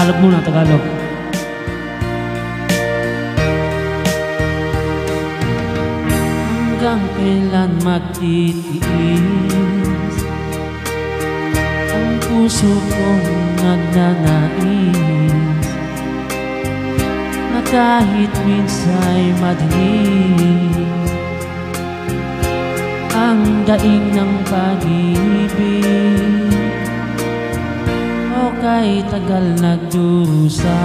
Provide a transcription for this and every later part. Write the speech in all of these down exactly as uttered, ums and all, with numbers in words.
Tagalog muna, Tagalog. Hanggang kailan magtitiis ang puso kong nagnanais na kahit minsa'y madilim ang daing ng pag-ibig. O kay tagal nagdurusa,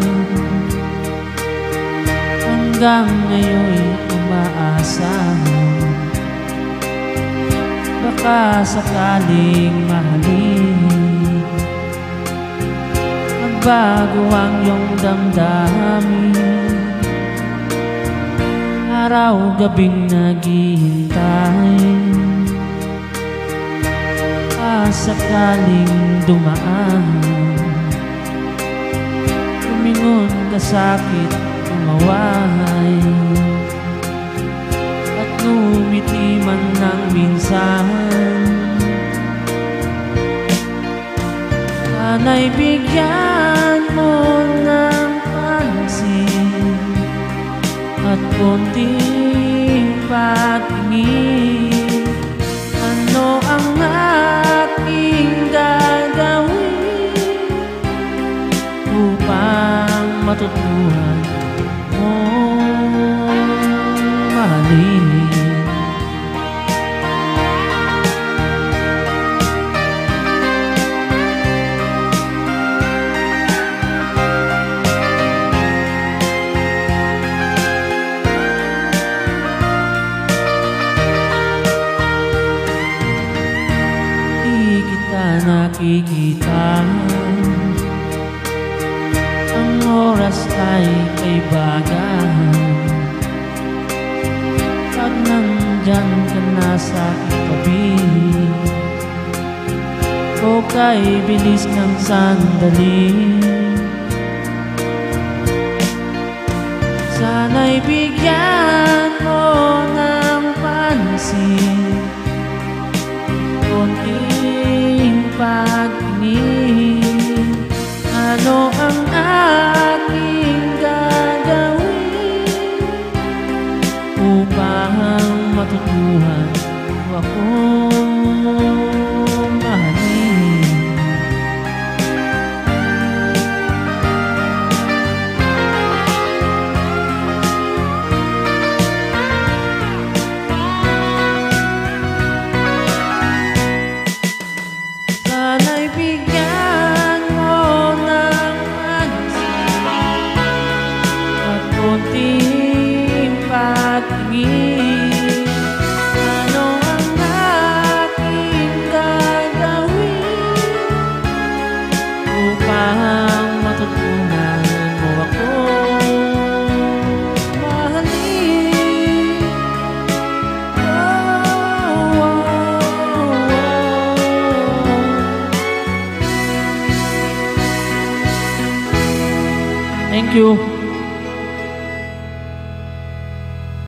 hanggang ngayon'y umaasa baka sakaling mahalin, magbago ang iyong damdamin. Araw-gabing naghihintay, ah, sakaling dumaan, lumingon ka sakit umaway, at ngumiti man ng minsan. Sana'y bigyan mo ng pansin at konting pagtingin. Ano ang aking gagawin upang matutuhan mo mahalin? Nakikita ang oras ay kay bagan, pag nandyan ka na sa tabi, o kay bilis ng sandali. Sana'y bigyan mo ng pansin, konting pagtingin. Ano ang aking gagawin upang matutuhan mo akong mahalin? Sana'y bigyan mo ng pansin at konting pagtingin. Ano ang aking gagawin upang matutunan mo akong mahalin? Oh, oh, oh. Thank you.